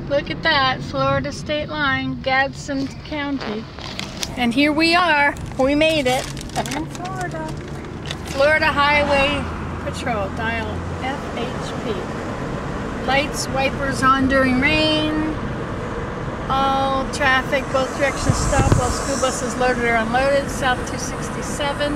Look at that, Florida state line, Gadsden County. And here we are. We made it. In Florida. Florida Highway Patrol, dial FHP. Lights, wipers on during rain. All traffic, both directions stop while school buses loaded or unloaded. South 267.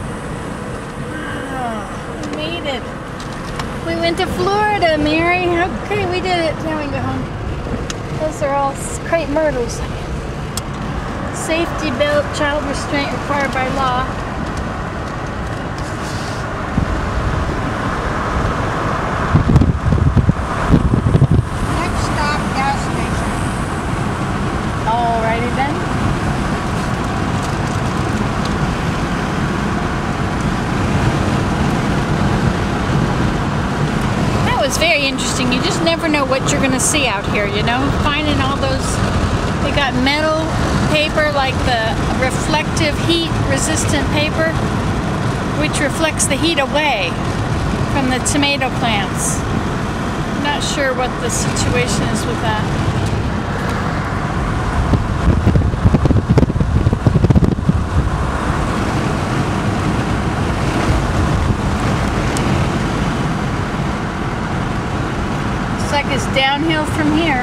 Wow, we made it. We went to Florida, Mary. Okay, we did it. Now we can go home. Those are all crepe myrtles. Safety belt, child restraint required by law. Next stop, gas station. Alrighty then. That was very interesting. You just never know what you're going to see out here, you know? Finding all those, they got metal paper like the reflective heat resistant paper, which reflects the heat away from the tomato plants. I'm not sure what the situation is with that. Looks like it's downhill from here.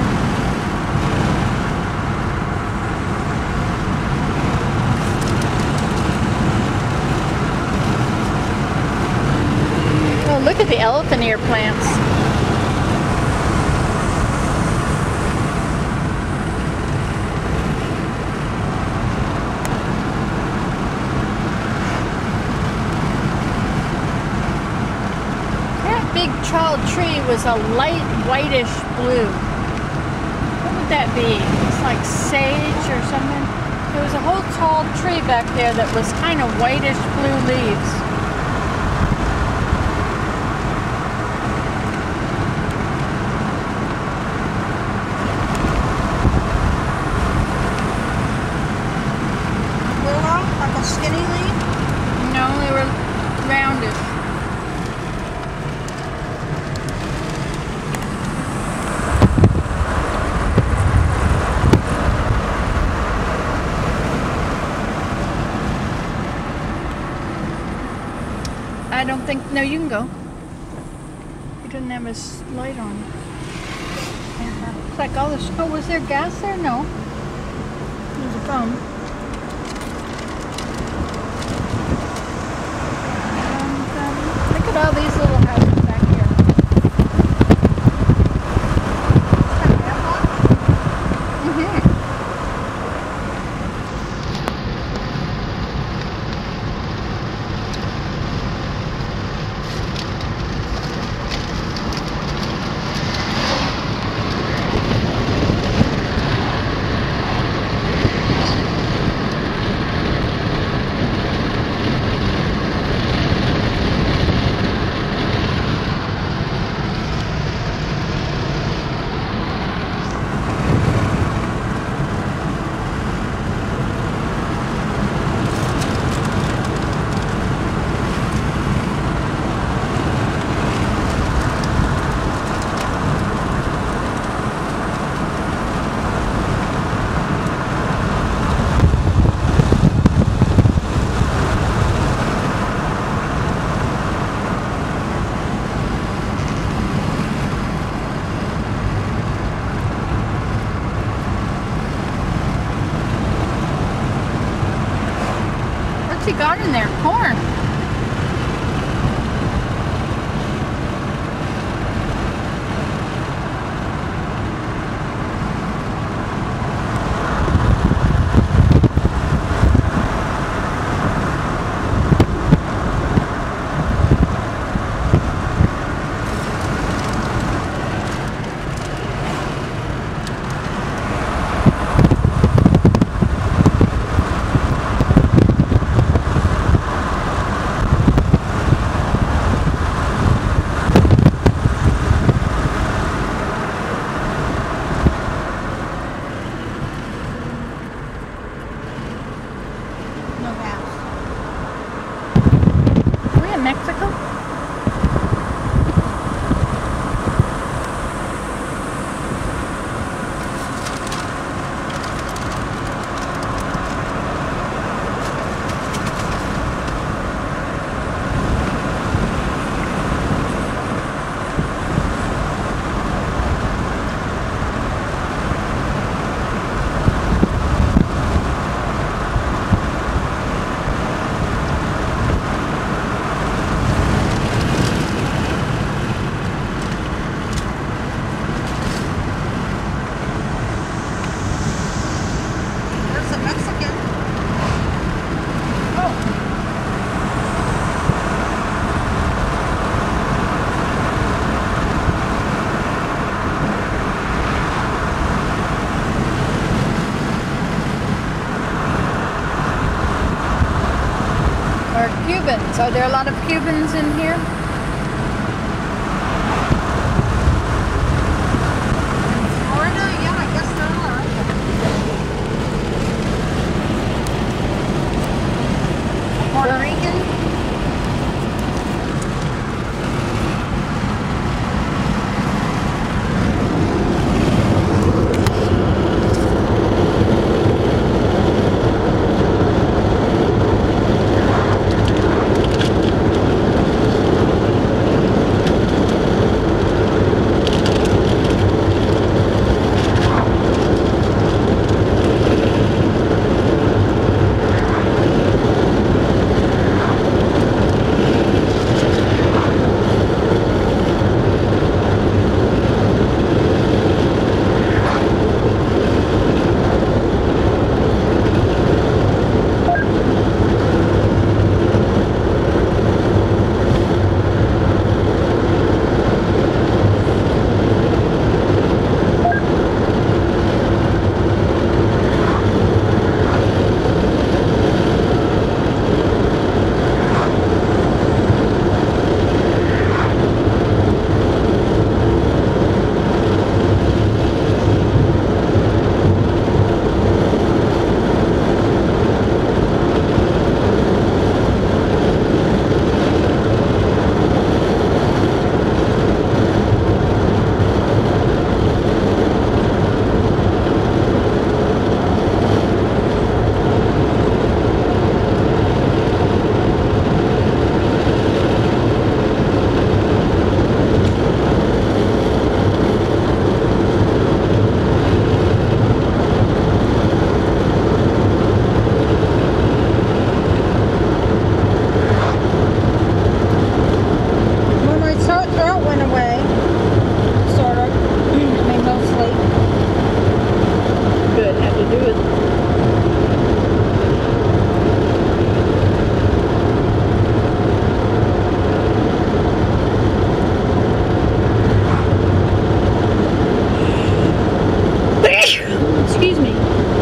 Look at the elephant ear plants. That big tall tree was a light whitish blue. What would that be? It's like sage or something. There was a whole tall tree back there that was kind of whitish blue leaves. Skinny leaf? No, they were rounded. I don't think, no, you can go. You didn't have a light on. It's like all this, oh, was there gas there? No. There's a phone. Look at all these little houses back here. What's he got in there? Corn. Are there a lot of Cubans in here? Florida? Yeah, I guess there are. Puerto Rican? Excuse me.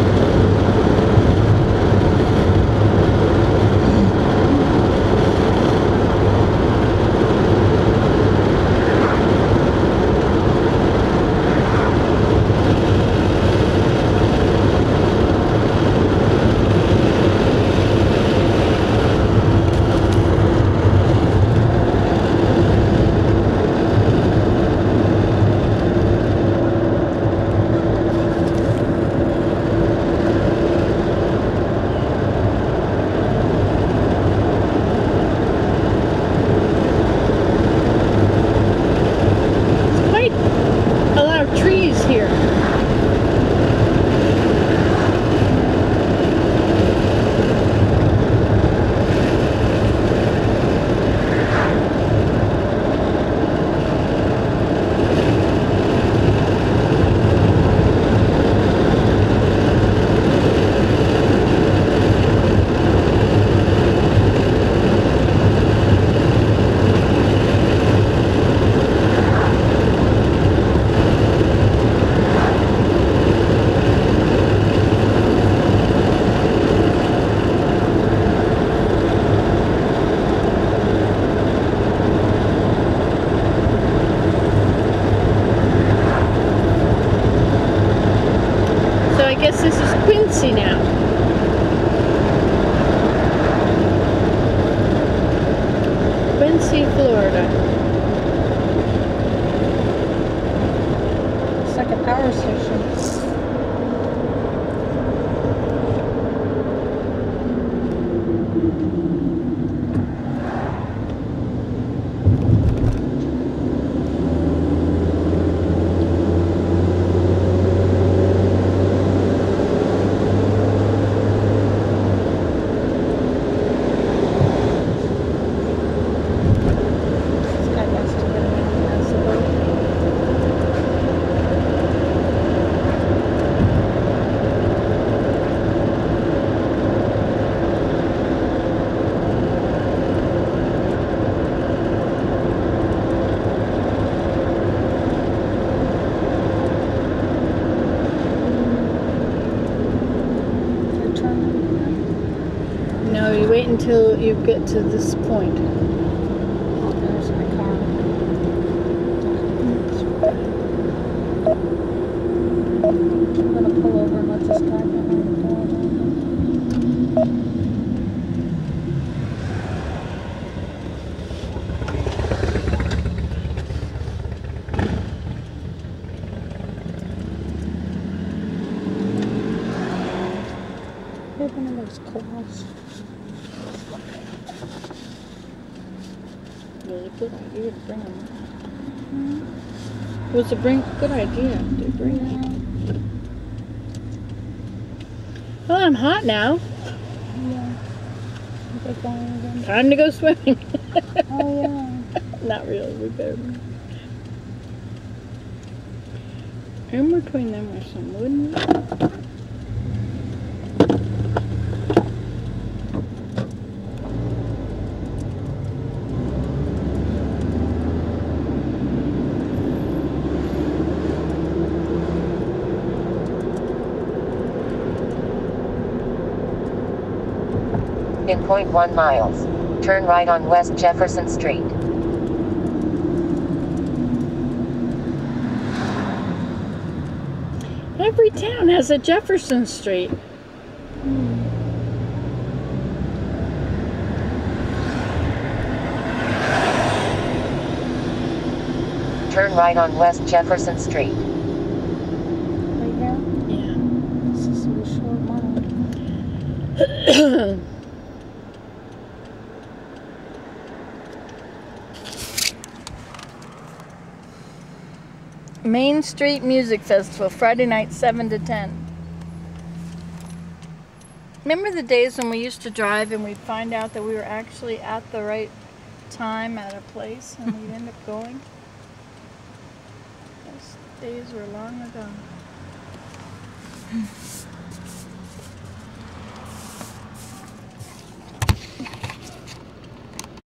This is Quincy now. Quincy, Florida. It's like a power station. until you get to this point. Oh, there's my car. I'm gonna pull over and let this guy behind the door. Maybe one of those claws. It was a good idea to bring them. It was a good idea to bring them. Well, I'm hot now. Yeah. Okay, going again. Time to go swimming. Oh, yeah. Not really, we better. In between them are some wooden. In 0.1 miles, turn right on West Jefferson Street. Every town has a Jefferson Street. Turn right on West Jefferson Street. Right here? Yeah. This is a short mile. Main Street Music Festival, Friday night, 7 to 10. Remember the days when we used to drive and we'd find out that we were actually at the right time at a place and we'd end up going? Those days were long ago.